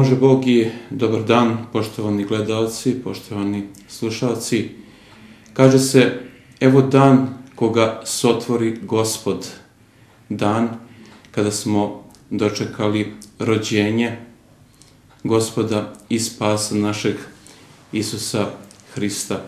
Pomože Bog i dobar dan, poštovani gledalci, poštovani slušalci. Kaže se, evo dan koga sotvori Gospod, dan kada smo dočekali rođenje Gospoda i spasa našeg Isusa Hrista.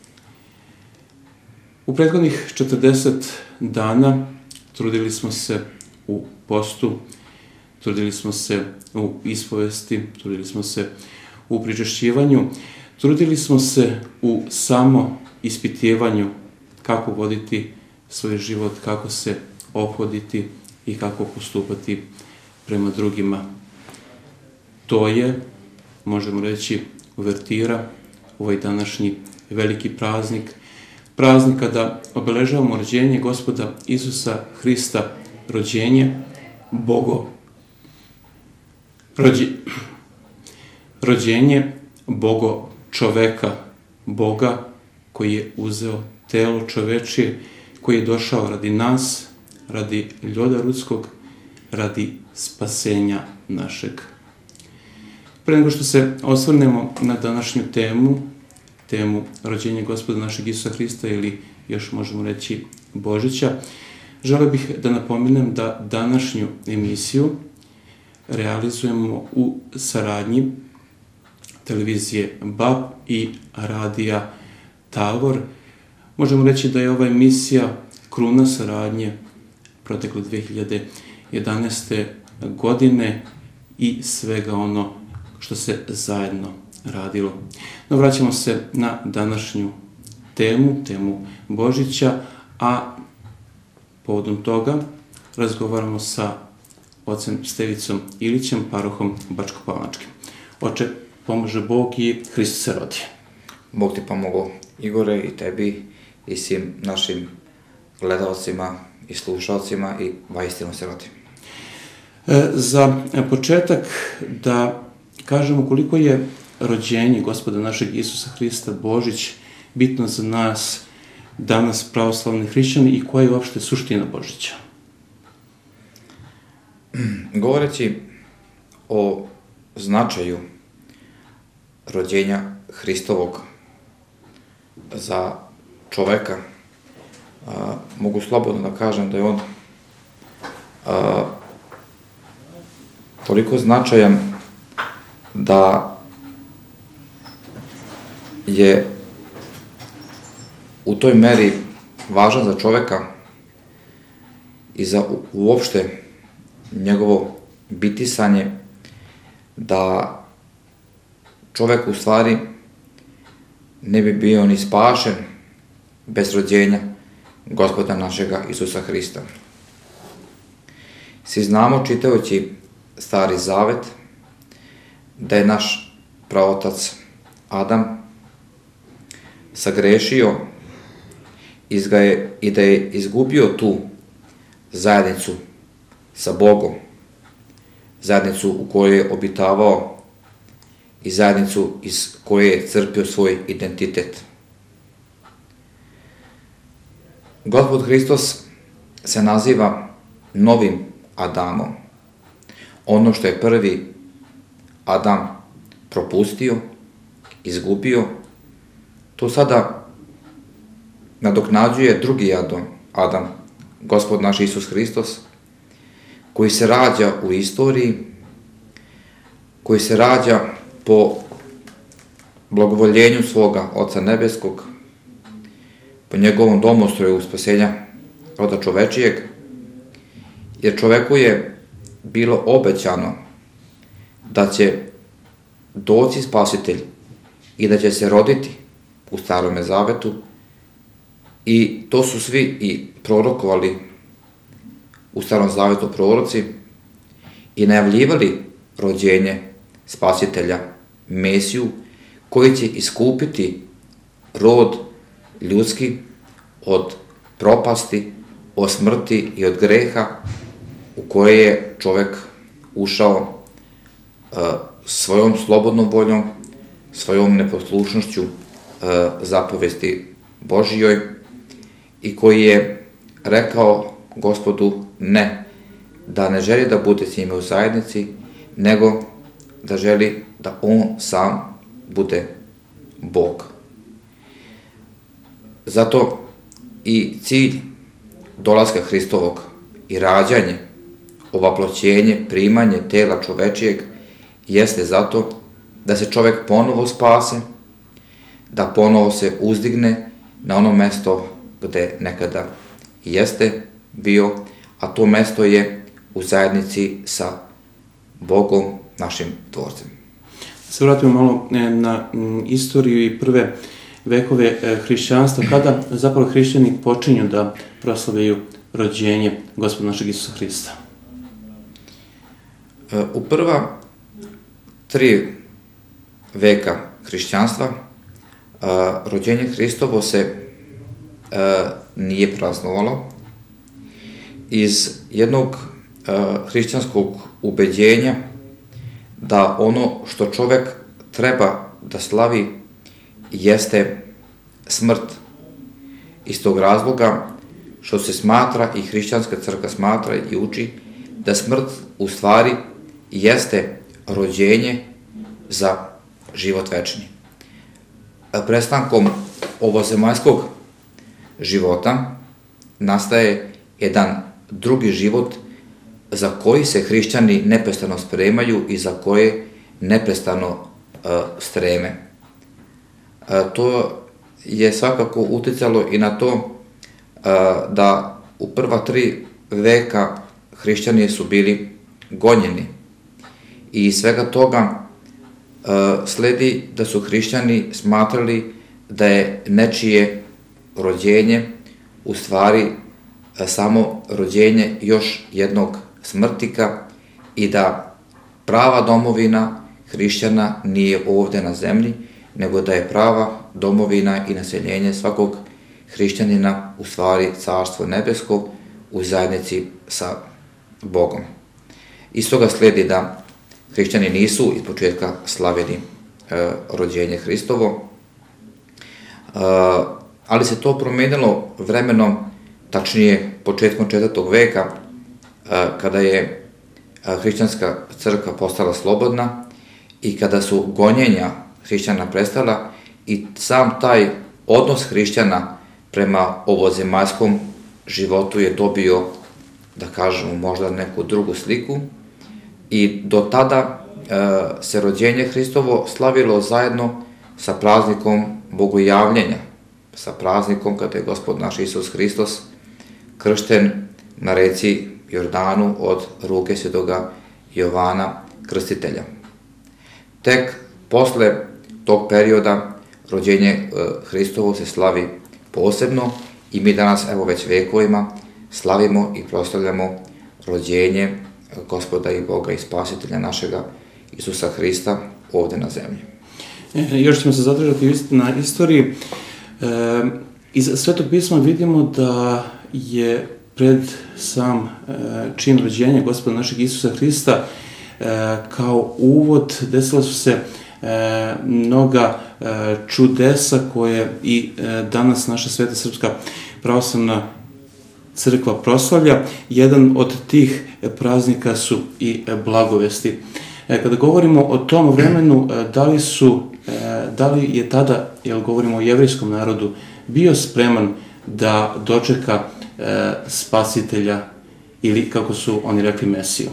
U prethodnih 40 dana trudili smo se u postu, trudili smo se u ispovesti, trudili smo se u pričešćivanju, trudili smo se u samo ispitivanju kako voditi svoj život, kako se ophoditi i kako postupati prema drugima. To je, možemo reći, uvertira u ovaj današnji veliki praznik, praznik kada obeležavamo rođenje Gospoda Isusa Hrista, rođenje Bogo čoveka, Boga koji je uzeo telo čovečije, koji je došao radi nas, radi ljoda ljudskog, radi spasenja našeg. Pre nego što se osvrnemo na današnju temu rođenja Gospoda našeg Isusa Hrista ili još možemo reći Božića, želeo bih da napomenem da današnju emisiju realizujemo u saradnji televizije BAP i radija Tavor. Možemo reći da je ova emisija kruna saradnje protekle 2011. godine i svega ono što se zajedno radilo. No, vraćamo se na današnju temu Božića, a povodom toga razgovaramo sa ocem Stevicom Ilićem, parohom Bačko-Planačkim. Oče, pomože Bog i Hristos se rodi. Bog ti pomogao, Igore, i tebi i svim našim gledalcima i slušalcima i vaistinu se rodi. Za početak da kažemo koliko je rođenje Gospoda našeg Isusa Hrista, Božić, bitno za nas danas pravoslavni hrišćani i koja je uopšte suština Božića? Govoreći o značaju rođenja Hristovog za čoveka, mogu slobodno da kažem da je on toliko značajan da je u toj meri važan za čoveka i za uopšte njegovo bitisanje, da čovek u stvari ne bi bio ni spašen bez rođenja Gospoda našega Isusa Hrista. Svi znamo, čitajući Stari Zavet, da je naš praotac Adam sagrešio i da je izgubio tu zajednicu sa Bogom, zajednicu u kojoj je obitavao i zajednicu iz koje je crpio svoj identitet. Gospod Hristos se naziva novim Adamom. Ono što je prvi Adam propustio, izgubio, to sada nadoknađuje drugi Adam, Gospod naš Isus Hristos, koji se rađa u istoriji, koji se rađa po blagovoljenju svoga Oca Nebeskog, po njegovom domostroju spasenja roda čovečijeg, jer čoveku je bilo obećano da će doći Spasitelj i da će se roditi u Starome Zavetu, i to su svi i prorokovali u Starom Zavetu proroci i najavljivali rođenje Spasitelja, Mesiju, koji će iskupiti rod ljudski od propasti, od smrti i od greha u koje je čovek ušao svojom slobodnom voljom, svojom neposlušnošću zapovesti Božijoj, i koji je rekao Gospodu ne, da ne želi da bude s njime u zajednici, nego da želi da on sam bude Bog. Zato i cilj dolaska Hristovog i rađanje, ovaploćenje, primanje tela čovečijeg jeste zato da se čovek ponovo spase, da ponovo se uzdigne na ono mesto gde nekada jeste bio, a to mesto je u zajednici sa Bogom, našim Tvorcem. Se vratimo malo na istoriju i prve vekove hrišćanstva, kada zapravo hrišćani počinju da proslavljaju rođenje Gospoda našeg Isusa Hrista? U prva 3 veka hrišćanstva rođenje Hristovo se nije praznovalo iz jednog hrišćanskog ubeđenja da ono što čovek treba da slavi jeste smrt. Iz tog razloga što se smatra i hrišćanska crkva smatra i uči da smrt u stvari jeste rođenje za život večni. Prestankom ovozemaljskog života nastaje jedan drugi život za koji se hrišćani neprestano spremaju i za koje neprestano streme. To je svakako uticalo i na to da u prva 3 veka hrišćani su bili gonjeni i iz svega toga sledi da su hrišćani smatrali da je nečije rođenje u stvari samo rođenje još jednog smrtika i da prava domovina hrišćana nije ovde na zemlji, nego da je prava domovina i naseljenje svakog hrišćanina u stvari carstvo nebesko u zajednici sa Bogom. Iz toga sledi da hrišćani nisu iz početka slavili rođenje Hristovo, ali se to promenilo vremenom, tačnije početkom 4. veka, kada je hrišćanska crkva postala slobodna i kada su gonjenja hrišćana prestala i sam taj odnos hrišćana prema ovozemaljskom životu je dobio, da kažemo, možda neku drugu sliku i do tada se rođenje Hristovo slavilo zajedno sa praznikom Bogojavljenja, sa praznikom kada je Gospod naš Isus Hristos kršten na reci Jordanu od ruke svetoga Jovana Krstitelja. Tek posle tog perioda rođenje Hristovo se slavi posebno i mi danas, evo već vekovima, slavimo i proslavljamo rođenje Gospoda i Boga i Spasitelja našega Isusa Hrista ovde na zemlji. Još ćemo se zadržati na istoriji. Iz Svetog pisma vidimo da je pred sam čin rođenja Gospoda našeg Isusa Hrista kao uvod desila su se mnoga čudesa koje i danas naša Sveta Srpska pravoslavna crkva proslavlja. Jedan od tih praznika su i blagovesti. Kada govorimo o tom vremenu, da li je tada, jer govorimo o jevrejskom narodu, bio spreman da dočeka spasitelja ili, kako su oni rekli, Mesiju?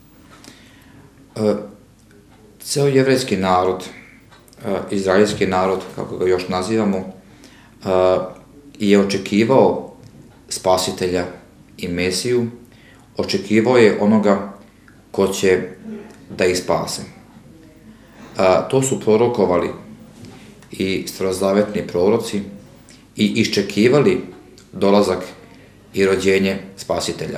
Ceo jevrejski narod, izraelski narod, kako ga još nazivamo, je očekivao spasitelja i Mesiju, očekivao je onoga ko će da ih spase. To su prorokovali i starozavetni proroci i iščekivali dolazak i rođenje spasitelja.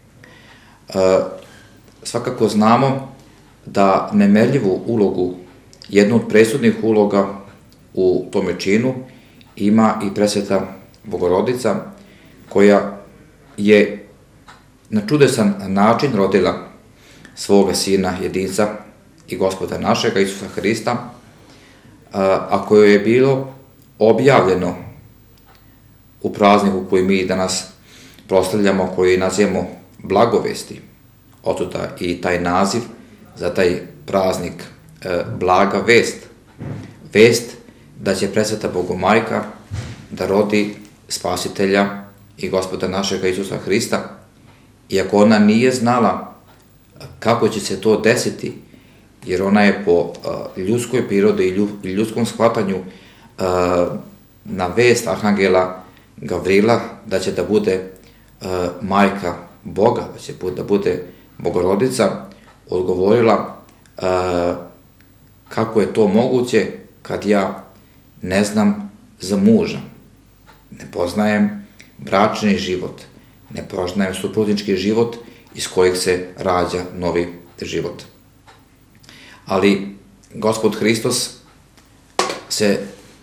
Svakako znamo da nemerljivu ulogu, jednu od presudnih uloga u tome činu ima i presveta Bogorodica, koja je na čudesan način rodila svoga sina jedinca i Gospoda našega Isusa Hrista, a koje je bilo objavljeno u prazniku koji mi danas proslavljamo, koji nazivamo blagovesti. Otuda i taj naziv za taj praznik blaga vest. Vest da će presveta Bogomajka da rodi Spasitelja i Gospoda našega Isusa Hrista, iako ona nije znala kako će se to desiti, jer ona je po ljudskoj prirodi i ljudskom shvatanju na vest Arhangela Gavrila da će da bude majka Boga, da će da bude Bogorodica, odgovorila kako je to moguće kad ja ne znam za muža, ne poznajem bračni život, ne poznajem suprotnički život iz kojeg se rađa novi život. Ali Gospod Hristos se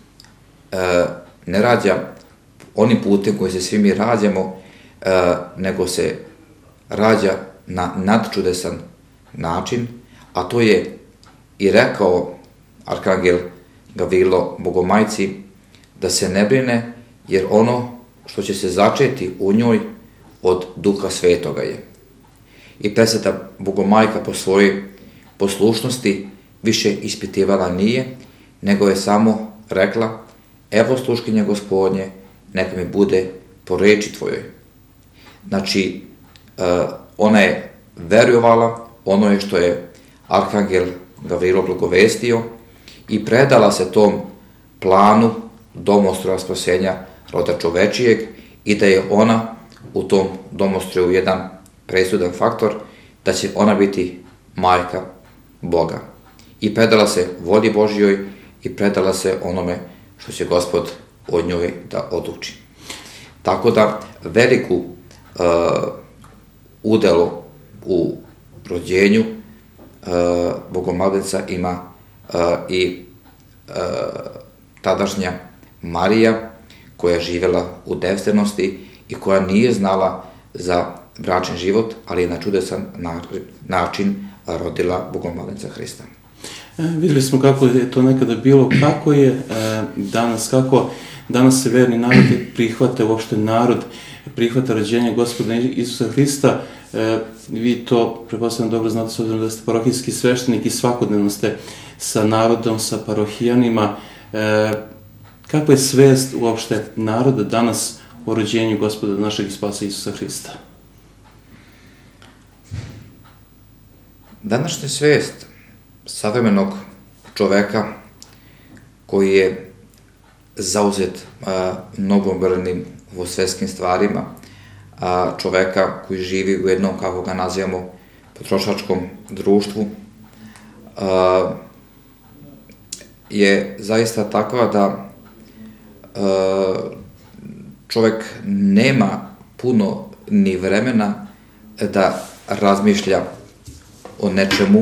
ne rađa onim putem koji se svi mi rađamo, nego se rađa na nadčudesan način, a to je i rekao Arhangel Gavrilo Bogomajci da se ne brine, jer ono što će se začeti u njoj od Duha Svetoga je. I presveta Bogomajka po svojoj poslušnosti više ispitivala nije, nego je samo rekla: evo sluškinja Gospodnje, neka mi bude po reči tvojoj. Znači, ona je verovala ono što je Arhangel Gavrilo blagovestio i predala se tom planu domostroja spasenja roda čovečijeg i da je ona u tom domostroju jedan presudan faktor, da će ona biti majka Boga. I predala se volji Božjoj i predala se onome što će Gospod od njoj da odluči. Tako da veliku udelo u rođenju Bogomolnica ima i tadašnja Marija, koja je živjela u devstvenosti i koja nije znala za bračni život, ali je na čudesan način rodila Bogomolnica Hrista. Vidjeli smo kako je to nekada bilo, kako je danas, kako danas se verni narodi prihvate, uopšte narod prihvata rođenja Gospoda Isusa Hrista. Vi to, pretpostavljam, dobro znate, s obzirom da ste parohijski sveštenik i svakodnevno ste sa narodom, sa parohijanima. Kakva je svest uopšte naroda danas o rođenju Gospoda našeg i Spasa Isusa Hrista? Današnja svest savremenog čoveka koji je zauzet mnogobrojnim svetskim stvarima, čoveka koji živi u jednom, kako ga nazivamo, potrošačkom društvu, je zaista takva da čovek nema puno ni vremena da razmišlja o nečemu,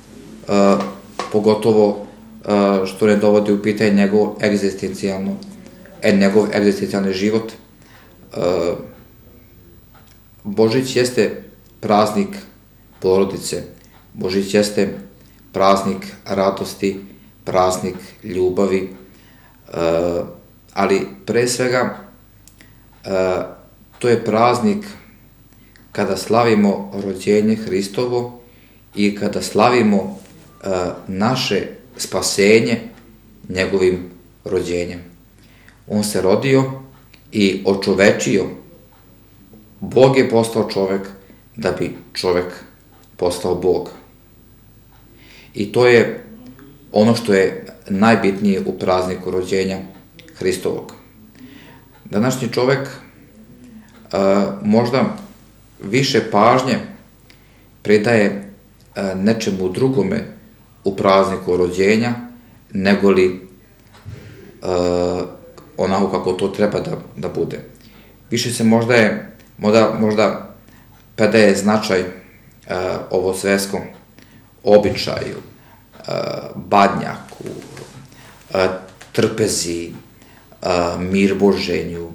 pogotovo što ne dovodi u pitanje njegov egzistencijalni život. Božić jeste praznik porodice, Božić jeste praznik radosti, praznik ljubavi, ali pre svega to je praznik kada slavimo rođenje Hristovo i kada slavimo naše spasenje njegovim rođenjem. On se rodio i očovečio. Bog je postao čovek da bi čovek postao Bog. I to je ono što je najbitnije u prazniku rođenja Hristovog. Današnji čovek možda više pažnje pridaje nečemu drugome u prazniku rođenja, nego li onako kako to treba da bude. Više se možda predaje značaj ovo svetskom običaju, badnjaku, trpezi, mirboženju,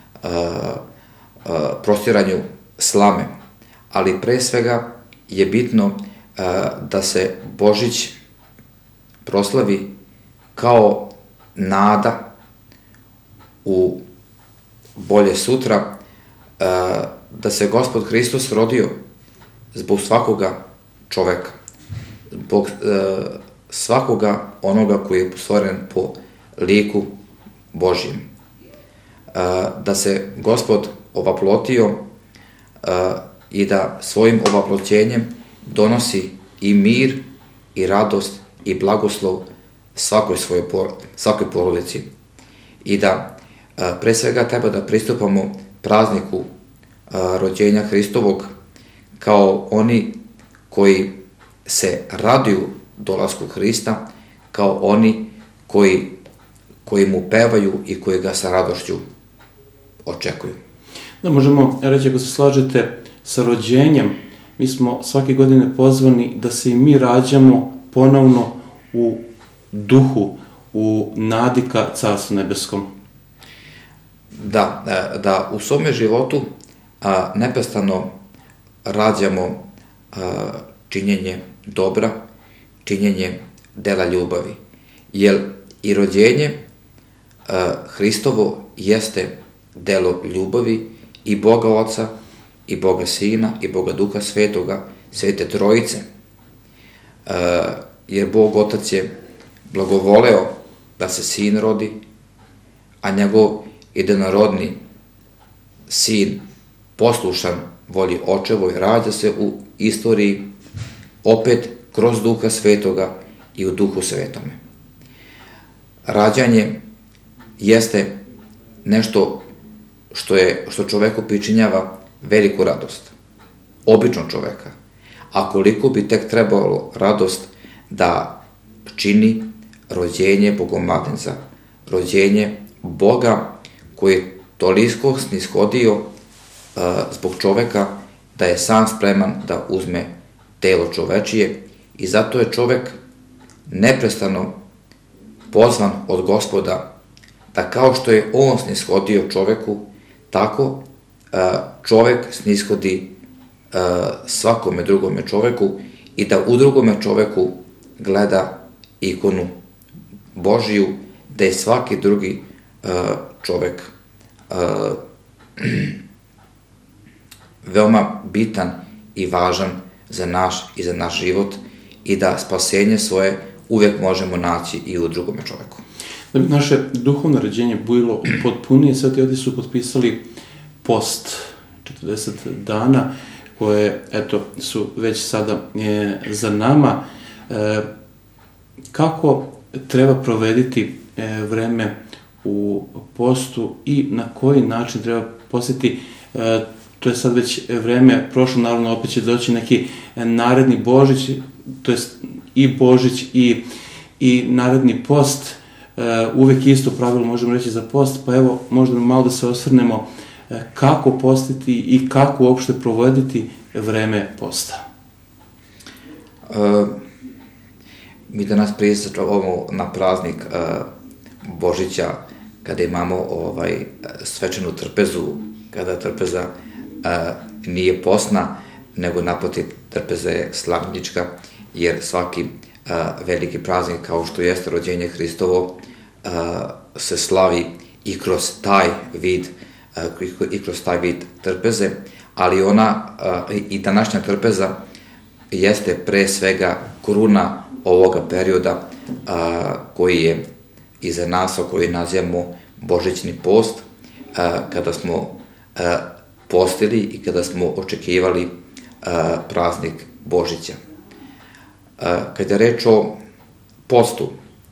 prostiranju slame, ali pre svega je bitno da se Božić proslavi kao nada u bolje sutra, da se Gospod Hristos rodio zbog svakoga čoveka, zbog svakoga onoga koji je stvoren po liku Božjem. Da se Gospod ovaplotio i da svojim ovaploćenjem donosi i mir, i radost, i blagoslov svakoj porodici. I da pre svega treba da pristupamo prazniku rođenja Hristovog kao oni koji se raduju dolasku Hrista, kao oni koji mu pevaju i koji ga sa radošću očekuju. Da, možemo reći, ako se slažete, sa rođenjem, mi smo svake godine pozvani da se i mi rađamo ponovno u duhu, u nadi ka Carstvu nebeskom. Da u svome životu neprestano rađamo činjenje dobra, činjenje dela ljubavi. Jer i rođenje Hristovo jeste delo ljubavi i Boga Oca, i Boga Sina, i Boga Duha Svetoga, Svete Trojice. Jer Bog Otac je blagovoleo da se Sin rodi, a njegov jedinorodni Sin, poslušan volji Očevoj, rađa se u istoriji opet kroz Duha Svetoga i u Duhu Svetome. Rađanje jeste nešto što čoveku pričinjava veliku radost, običnog čoveka. A koliko bi tek trebalo radost da čini rođenje Bogomladenca, rođenje Boga koji je toliko snishodio zbog čoveka da je sam spreman da uzme telo čovečije, i zato je čovek neprestano pozvan od Gospoda da kao što je on snishodio čoveku, tako čovek snishodi svakome drugome čoveku, i da u drugome čoveku gleda ikonu Božiju, da je svaki drugi čovek veoma bitan i važan za naš život, i da spasenje svoje uvek možemo naći i u drugome čoveku. Da bi naše duhovno rođenje bilo potpunije, Sveti Oci su potpisali post 40 dana, koje, su već sada za nama. Kako treba provediti vreme u postu i na koji način treba postiti? To je sad već vreme prošlo, naravno opet će doći neki naredni Božić, to je i Božić i naredni post. Uvek isto pravilo možemo reći za post, pa evo možda malo da se osvrnemo kako postiti i kako uopšte provoditi vreme posta. Mi danas prisjećamo na praznik Božića, kada imamo svečanu trpezu, kada trpeza nije postna, nego naprotiv trpeza je slavnička, jer svaki veliki praznik kao što jeste rođenje Hristovo se slavi i kroz taj vid trpeze, ali ona i današnja trpeza jeste pre svega kruna ovoga perioda koji je iza nas, koji nazivamo Božićni post, kada smo postili i kada smo očekivali praznik Božića. Kada je reč o postu,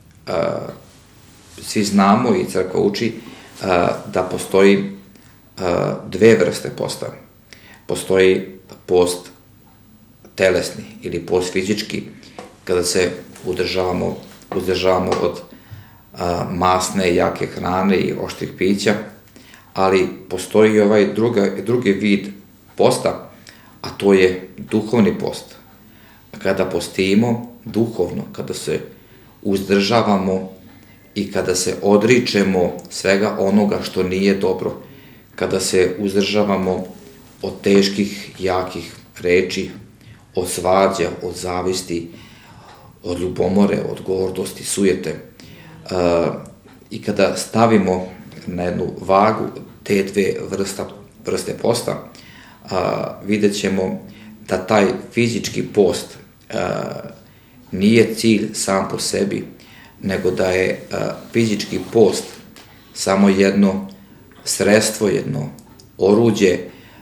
svi znamo i crkva uči da postoji dve vrste posta. Postoji post telesni ili post fizički, kada se uzdržavamo od masne i jake hrane i oštrih pića, ali postoji i ovaj drugi vid posta, a to je duhovni post. Kada postimo duhovno, kada se uzdržavamo i kada se odričemo svega onoga što nije dobro, kada se uzdržavamo od teških, jakih reči, od svađa, od zavisti, od ljubomore, od gordosti, sujete, i kada stavimo na jednu vagu te dve vrste posta, vidjet ćemo da taj fizički post nije cilj sam po sebi, nego da je fizički post samo jedno sredstvo, jedno oruđe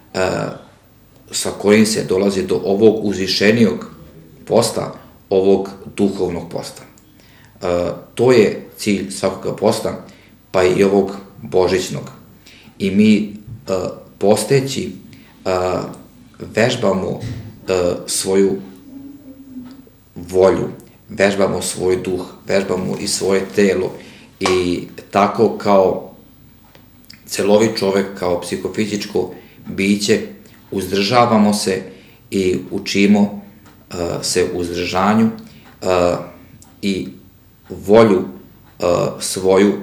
sa kojim se dolazi do ovog uzvišenijog posta, ovog duhovnog posta. To je cilj svakoga posta, pa i ovog božićnog. I mi posteći vežbamo svoju volju, vežbamo svoj duh, vežbamo i svoje telo i tako kao celovit čovek, kao psihofizičko biće, uzdržavamo se i učimo se uzdržanju i volju svoju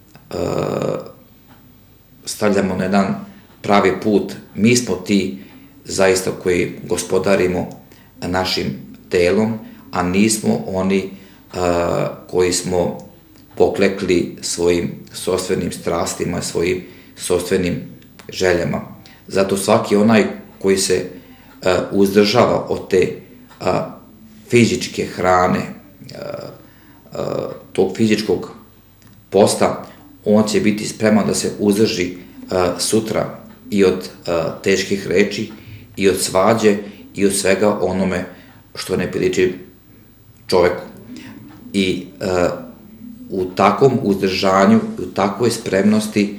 stavljamo na jedan pravi put. Mi smo ti zaista koji gospodarimo našim telom, a nismo oni koji smo poklekli svojim sopstvenim strastima, svojim sopstvenim željama. Zato svaki onaj koji se uzdržava od te fizičke hrane, tog fizičkog posta, on će biti spreman da se uzdrži sutra i od teških reči, i od svađe, i od svega onome što ne priliči čoveku. I u takvom uzdržanju, u takvoj spremnosti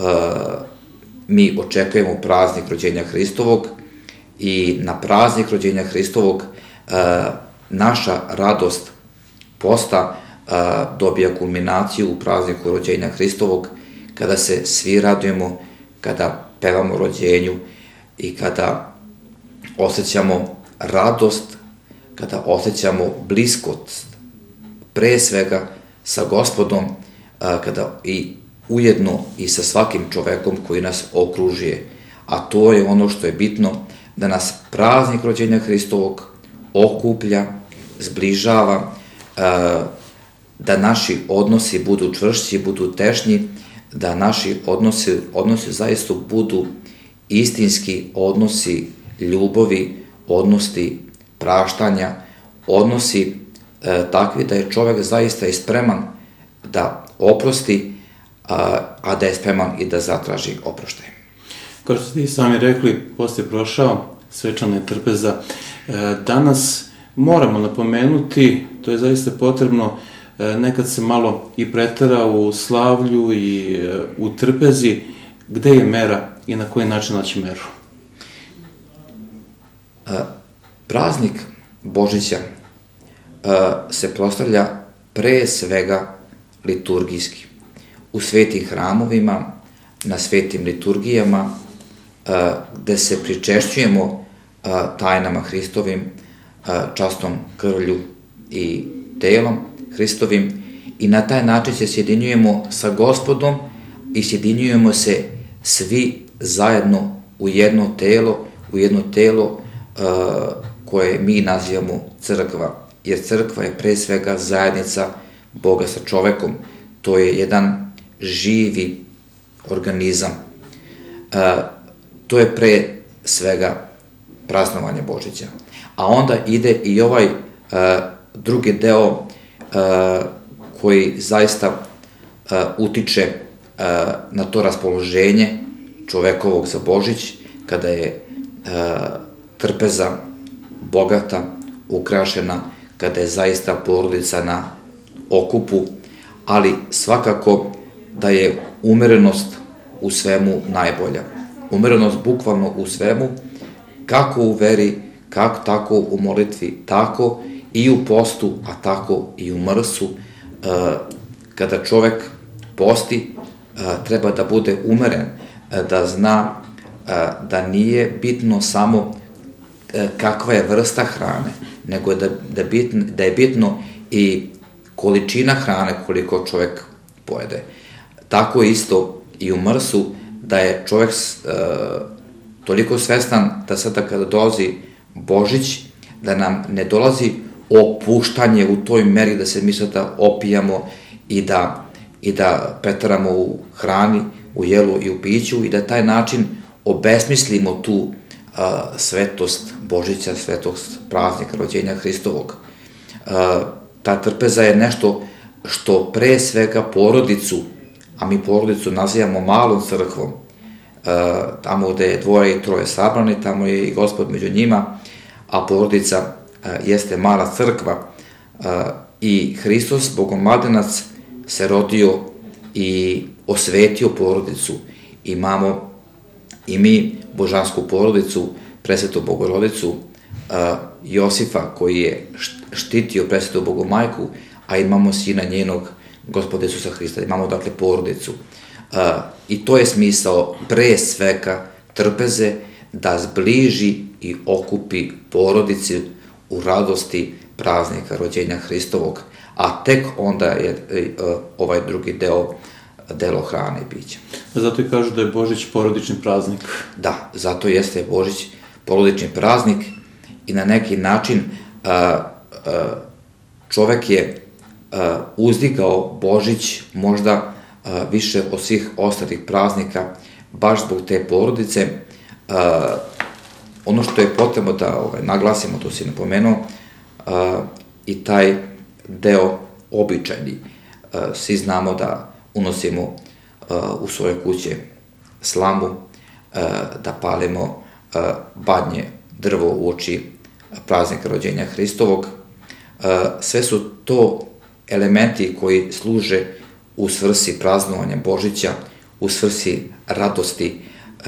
mi očekujemo praznik rođenja Hristovog i na praznik rođenja Hristovog naša radost posta dobija kulminaciju u prazniku rođenja Hristovog, kada se svi radujemo, kada pevamo rođenju i kada osjećamo radost, kada osjećamo bliskost, pre svega sa Gospodom, kada i ujedno i sa svakim čovekom koji nas okružuje. A to je ono što je bitno, da nas praznik rođenja Hristovog okuplja, zbližava, da naši odnosi budu čvršći, budu tešnji, da naši odnosi zaista budu istinski odnosi ljubavi, odnosi praštanja, odnosi takvi da je čovek zaista i spreman da oprosti, a da je spreman i da zatraži oproštaj. Kao što ste i sami rekli, post je prošao, svečana je trpeza. Danas moramo napomenuti, to je zaista potrebno, nekad se malo i pretera u slavlju i u trpezi, gde je mera i na koji način naći meru? Praznik Božića se proslavlja pre svega liturgijski. U svetim hramovima, na svetim liturgijama, gde se pričešćujemo tajnama Hristovim, častom krvlju i telom Hristovim, i na taj način se sjedinjujemo sa Gospodom i sjedinjujemo se svi zajedno u jedno telo koje mi nazivamo crkva, jer crkva je pre svega zajednica Boga sa čovekom. To je jedan živi organizam. To je pre svega praznovanje Božića. A onda ide i ovaj drugi deo koji zaista utiče na to raspoloženje čovekovog za Božić, kada je trpeza bogata, ukrašena, kada je zaista porodica na okupu, ali svakako da je umerenost u svemu najbolja. Umerenost bukvalno u svemu, kako u veri, kako tako u molitvi, tako i u postu, a tako i u mrsu. Kada čovek posti, treba da bude umeren, da zna da nije bitno samo kakva je vrsta hrane, nego da je bitno i količina hrane koliko čovek pojede. Tako isto i u mrsu, da je čovek toliko svestan da sada kada dolazi Božić, da nam ne dolazi opuštanje u toj meri da se mi sada opijamo i da pretaramo u hrani, u jelu i u piću i da taj način obesmislimo tu svetost Božića, svetost praznika rođenja Hristovog. Ta trpeza je nešto što pre svega porodicu, a mi porodicu nazivamo malom crkvom, tamo gde je dvoje i troje sabrani, tamo je i Gospod među njima, a porodica jeste mala crkva. I Hristos, Bogomladenac, se rodio i osvetio porodicu. Imamo i mi božansku porodicu, presvetu Bogorodicu, Josifa koji je štitio presvetu Bogomajku, a imamo sina njenog, Gospoda Isusa Hrista. Imamo dakle porodicu. I to je smisao pre svega trpeze, da zbliži i okupi porodici u radosti praznika rođenja Hristovog, a tek onda je ovaj drugi delo hrane i pića. Zato i kažu da je Božić porodični praznik. Da, zato jeste Božić porodični praznik i na neki način čovek je uzdigao Božić možda više od svih ostalih praznika, baš zbog te porodice. Ono što je potrebno da naglasimo, to si napomenuo, i taj deo običajni. Svi znamo da unosimo u svoje kuće slamu, da palimo badnje drvo uoči praznika rođenja Hristovog. Sve su to elementi koji služe u svrsi praznovanja Božića, u svrsi radosti,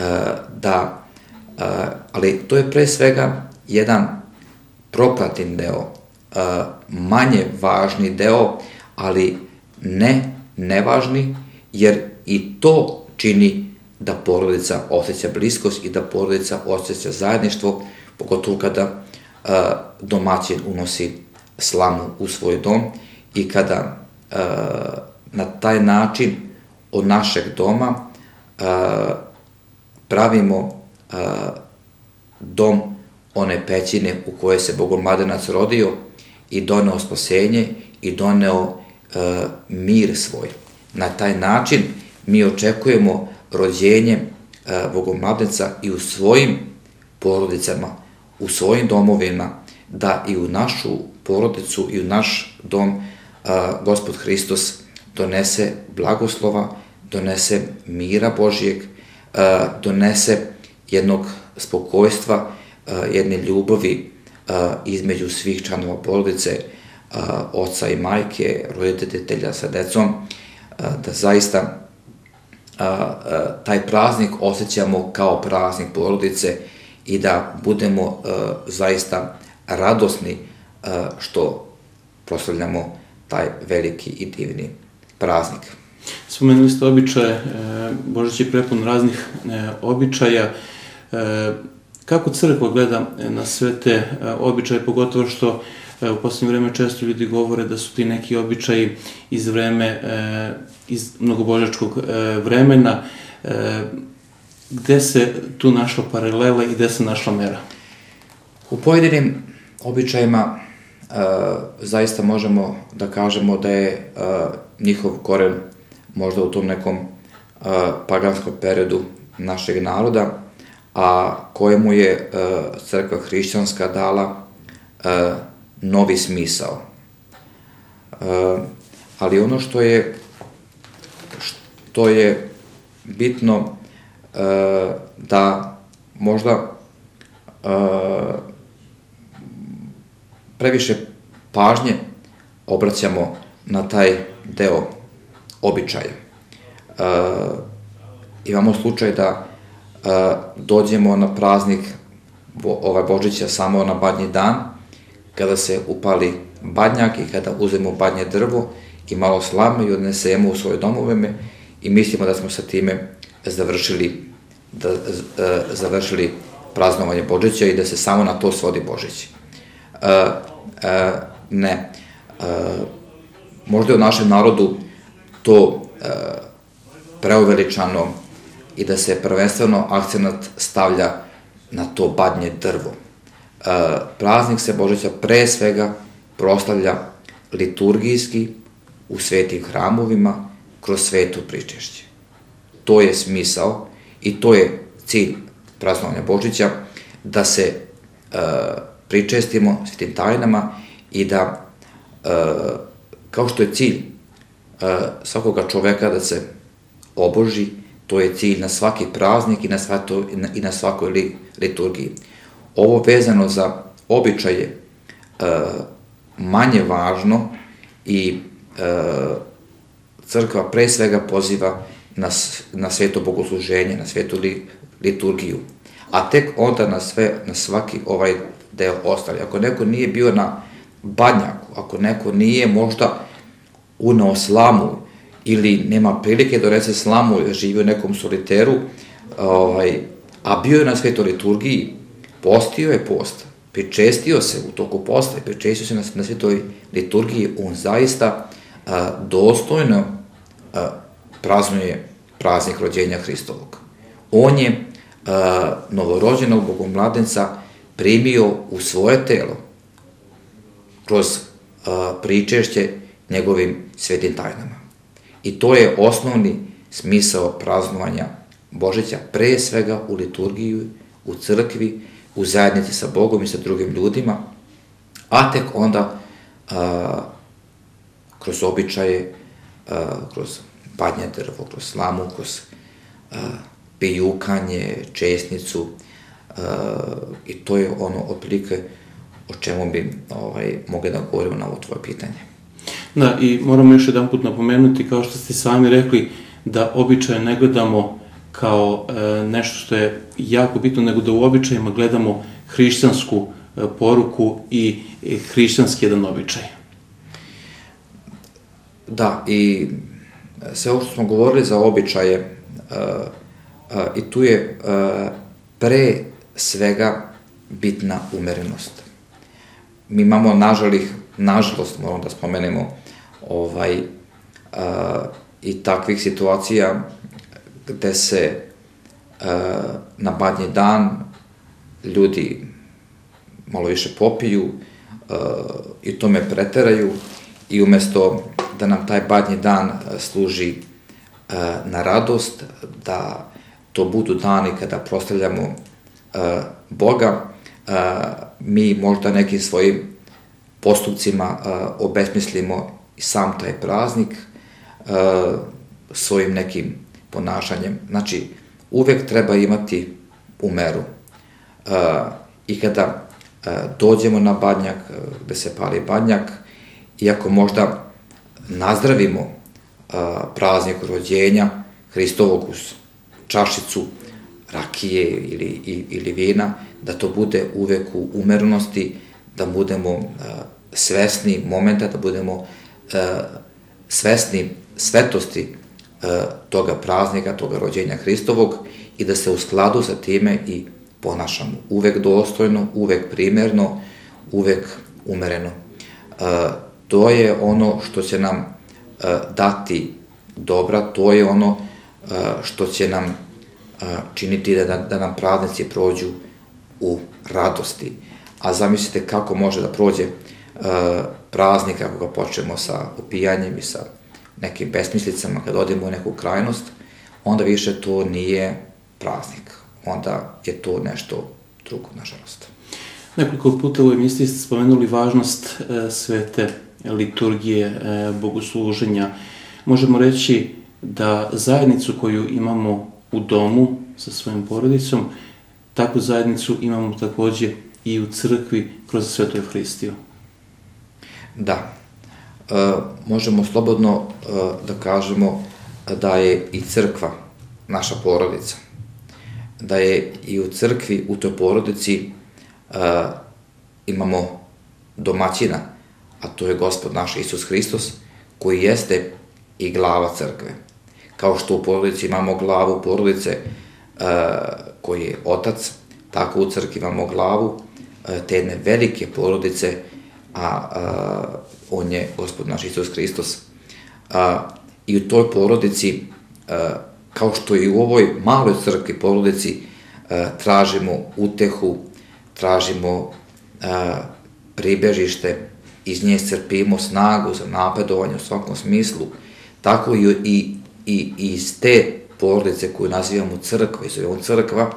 ali to je pre svega jedan propratin deo, manje važni deo, ali ne nevažni, jer i to čini da porodica osjeća bliskost i da porodica osjeća zajedništvo, pogotovo kada domaćin unosi slamu u svoj dom i kada na taj način od našeg doma pravimo dom one pećine u kojoj se Bogomladenac rodio i doneo spasenje i doneo mir svoj. Na taj način mi očekujemo rođenje Bogomladenca i u svojim porodicama, u svojim domovima, da i u našu porodicu i u naš dom Gospod Hristos donese blagoslova, donese mira Božijeg, donese jednog spokojstva, jedne ljubavi između svih članova porodice, oca i majke, roditelja sa decom, da zaista taj praznik osjećamo kao praznik porodice i da budemo zaista radosni što proslavljamo taj veliki i divni praznik. Spomenuli ste običaje, Božić je prepun raznih običaja. Kako crkva gleda na sve te običaje, pogotovo što u posljednje vreme često ljudi govore da su ti neki običaji iz mnogobožačkog vremena. Gde se tu našla paralela i gde se našla mera? U pojedinim običajima zaista možemo da kažemo da je njihov koren možda u tom nekom paganskom periodu našeg naroda, a kojemu je crkva hrišćanska dala novi smisao. Ali ono što je bitno da možda previše pažnje obraćamo na taj deo običaja. Imamo slučaj da dođemo na praznik Božića samo na badnji dan, kada se upali badnjak i kada uzemo badnje drvo i malo slame i odnesemo u svoje domove i mislimo da smo sa time završili praznovanje Božića i da se samo na to svodi Božić. Ne. Možda je u našem narodu to preuveličano i da se prvenstveno akcenat stavlja na to badnje drvo. Praznik se Božića pre svega proslavlja liturgijski u svetim hramovima kroz sveto pričešće. To je smisao i to je cilj praznovanja Božića, da se pričestimo svetim tajnama i da kao što je cilj svakoga čoveka da se oboži, to je cilj na svaki praznik i na svakoj liturgiji. Ovo vezano za običaje manje važno i crkva pre svega poziva na sveto bogosluženje, na svetu liturgiju, a tek onda na svaki ovaj deo ostali. Ako neko nije bio na Badnjaku, ako neko nije možda uneo slamu ili nema prilike da donese slamu ili živi u nekom soliteru, a bio je na svetoj liturgiji, postio je post, pričestio se u toku posta i pričestio se na svetoj liturgiji, on zaista dostojno praznuje praznik rođenja Hristovog. On je novorođenog bogomladenca primio u svoje telo kroz pričešće njegovim svetim tajnama. I to je osnovni smisao praznovanja Božića, pre svega u liturgiji, u crkvi, u zajednici sa Bogom i sa drugim ljudima, a tek onda kroz običaje, kroz badnje drvo, kroz slamu, kroz pijukanje, česnicu, i to je ono otprilike o čemu bi mogli da govorimo na ovo tvoje pitanje. Da, i moramo još jedan put napomenuti, kao što ste sami rekli, da običaje ne gledamo kao nešto što je jako bitno, nego da u običajima gledamo hrišćansku poruku i hrišćanski jedan običaj. Da, i sve ovo što smo govorili za običaje, i tu je pre svega bitna umerenost. Mi imamo, nažalost, moramo da spomenemo, i takvih situacija gde se na Badnji dan ljudi malo više popiju i tome preteraju i umesto da nam taj Badnji dan služi na radost, da to budu dani kada proslavljamo Boga, mi možda nekim svojim postupcima obesmislimo i sam taj praznik svojim nekim ponašanjem. Znači, uvek treba imati u meru. I kada dođemo na Badnjak, gde se pali Badnjak, iako možda nazdravimo praznik rođenja Hristovog uz čašicu rakije ili vina, da to bude uvek u umerenosti, da budemo svesni momenta, da budemo svesni svetosti toga praznika, toga rođenja Hristovog i da se u skladu sa time i ponašamo uvek dostojno, uvek primerno, uvek umereno. To je ono što će nam dati dobra, to je ono što će nam činiti da nam praznici prođu u radosti. A zamislite kako može da prođe praznik ako ga počnemo sa opijanjem i sa nekim besmislicama, kad odemo u neku krajnost, onda više to nije praznik. Onda je to nešto drugo, nažalost. Nekoliko puta u ovoj emisiji ste spomenuli važnost svete liturgije, bogosluženja. Možemo reći da zajednicu koju imamo u domu sa svojom porodicom, takvu zajednicu imamo takođe i u crkvi kroz Svetu Evharistiju. Da, možemo slobodno da kažemo da je i crkva naša porodica, da je i u crkvi, u toj porodici imamo domaćina, a to je Gospod naš Isus Hristos, koji jeste i glava crkve. Kao što u porodici imamo glavu porodice koji je otac, tako u crkvi imamo glavu te jedne velike porodice, a on je Gospod naš Isus Hristos. I u toj porodici, kao što i u ovoj maloj crkvi porodici, tražimo utehu, tražimo pribežište, iz nje crpimo snagu za napredovanje u svakom smislu, tako i iz te porodice koju nazivamo crkva i zovemo crkva,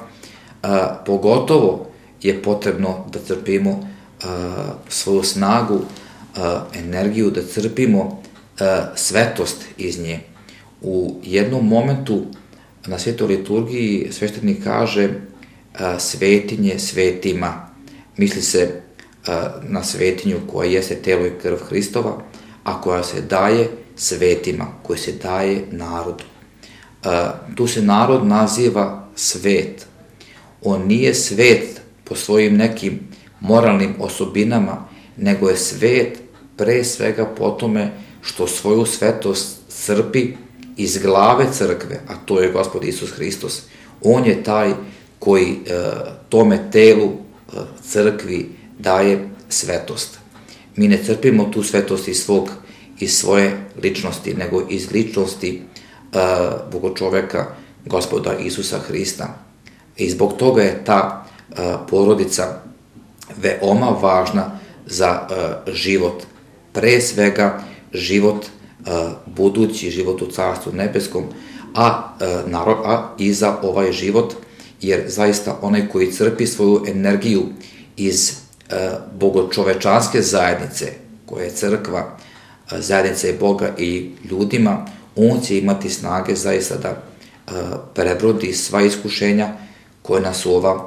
pogotovo je potrebno da crpimo svoju snagu energiju, da crpimo svetost iz nje. U jednom momentu na svetoj liturgiji sveštenik kaže svetinje svetima. Misli se na svetinju koja jeste telo i krv Hristova, a koja se daje svetima, koja se daje narodu. Tu se narod naziva svet. On nije svet po svojim nekim moralnim osobinama, nego je svet pre svega po tome što svoju svetost crpi iz glave crkve, a to je Gospod Isus Hristos. On je taj koji tome telu crkvi daje svetost. Mi ne crpimo tu svetost iz svoje ličnosti, nego iz ličnosti bogočoveka Gospoda Isusa Hrista. I zbog toga je ta porodica veoma važna za život. Pre svega život budući, život u Carstvu nebeskom, a i za ovaj život, jer zaista onaj koji crpi svoju energiju iz bogočovečanske zajednice, koja je crkva, zajednica je Boga i ljudima, on će imati snage zaista da prebrodi sva iskušenja koje nas u ova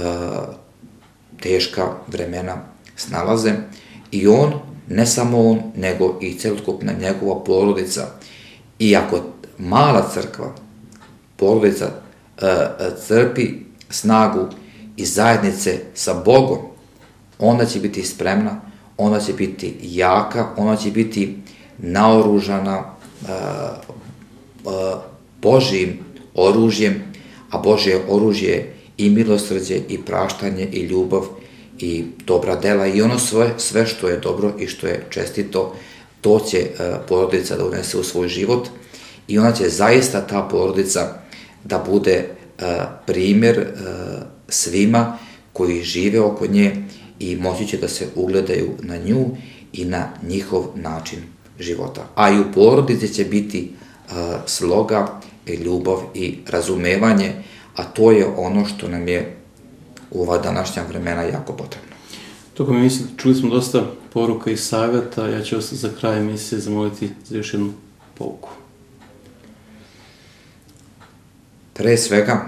teška vremena snalaze. I on, ne samo on, nego i celokupna njegova porodica. I ako mala crkva, porodica, crpi snagu iz zajednice sa Bogom, ona će biti spremna, ona će biti jaka, ona će biti naoružana Božjim oružjem, a Božje oružje je i milosrđe, i praštanje, i ljubav, i dobra dela, i ono sve što je dobro i što je čestito, to će porodica da unese u svoj život i ona će zaista, ta porodica, da bude primjer svima koji žive oko nje i moći će da se ugledaju na nju i na njihov način života. A i u porodici će biti sloga, ljubav i razumevanje, a to je ono što nam je u ova današnja vremena jako potrebno. Tokom emisije čuli smo dosta poruka i savjeta, ja ću vas za kraj emisije zamoliti za još jednu pouku. Pre svega,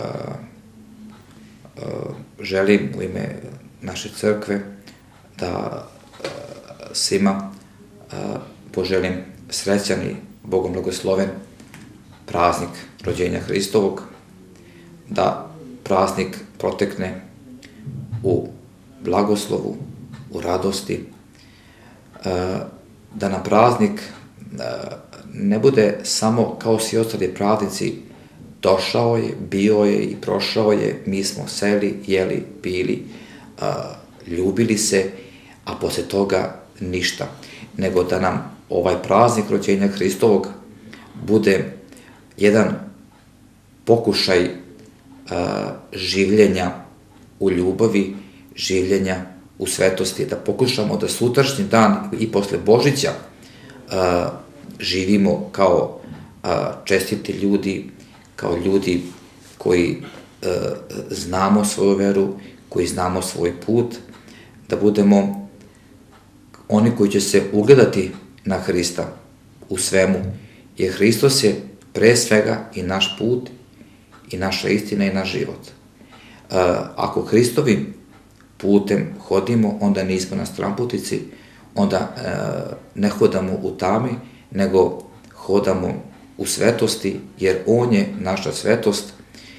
želim u ime naše crkve da svima poželim srećan i Bogom blagosloven praznik rođenja Hristovog, da praznik protekne u blagoslovu, u radosti, da na praznik ne bude samo kao svi ostali praznici, došao je, bio je i prošao je, mi smo seli, jeli, pili, ljubili se, a posle toga ništa. Nego da nam ovaj praznik rođenja Hristovog bude jedan pokušaj življenja u ljubavi, življenja u svetosti, da pokušamo da sutrašnji dan i posle Božića živimo kao čestiti ljudi, kao ljudi koji znamo svoju veru, koji znamo svoj put, da budemo oni koji će se ugledati na Hrista u svemu, jer Hristos je pre svega i naš put, i naša istina i naš život. Ako Hristovim putem hodimo, onda nismo na stramputici, onda ne hodamo u tami, nego hodamo u svetosti, jer on je naša svetost.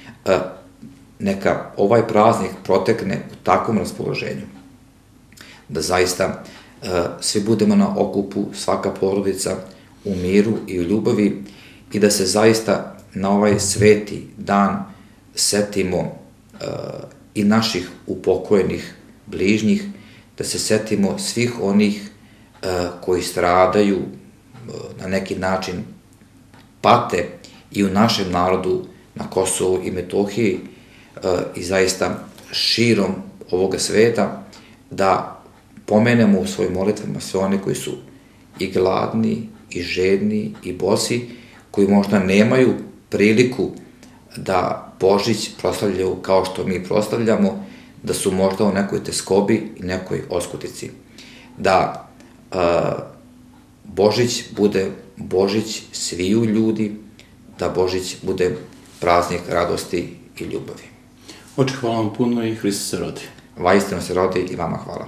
Neka ovaj praznik protekne u takvom raspoloženju, da zaista svi budemo na okupu, svaka porodica u miru i u ljubavi, i da se zaista na ovaj sveti dan setimo i naših upokojenih bližnjih, da se setimo svih onih koji stradaju, na neki način pate i u našem narodu na Kosovu i Metohiji i zaista širom ovoga sveta, da pomenemo u svojim molitvama sve one koji su i gladni, i žedni, i bosi, koji možda nemaju priliku da Božić proslavljaju kao što mi proslavljamo, da su možda u nekoj teskobi i nekoj oskutici. Da Božić bude Božić sviju ljudi, da Božić bude praznik radosti i ljubavi. Oče, hvala vam puno i Hristos se rodi. Vaistinu se rodi i vama hvala.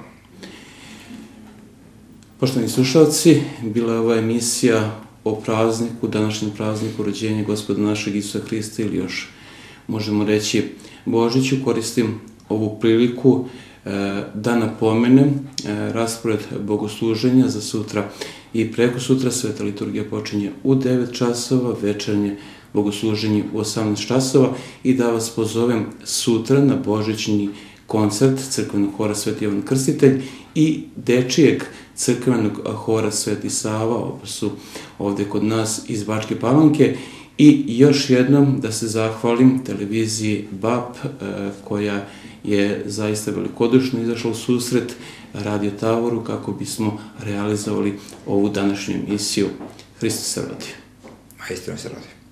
Poštovani slušalci, bila je ova emisija o prazniku, današnjem prazniku rođenja Gospoda našeg Isusa Hrista, ili još možemo reći Božiću. Koristim ovu priliku da napomenem raspored bogosluženja za sutra i preko sutra. Sveta liturgija počinje u 9 časova, večernje bogosluženje u 18 časova i da vas pozovem sutra na božićni koncert crkvenog hora Sveti Jovan Krstitelj i dečijeg crkvenog hora Sveti Sava, ovo su ovde kod nas iz Bačke Palanke. I još jednom da se zahvalim televiziji BAP koja je zaista velikodušno izašla u susret Radio Tavoru kako bismo realizovali ovu današnju emisiju. Hristos se rodi. Vaistinu se rodi.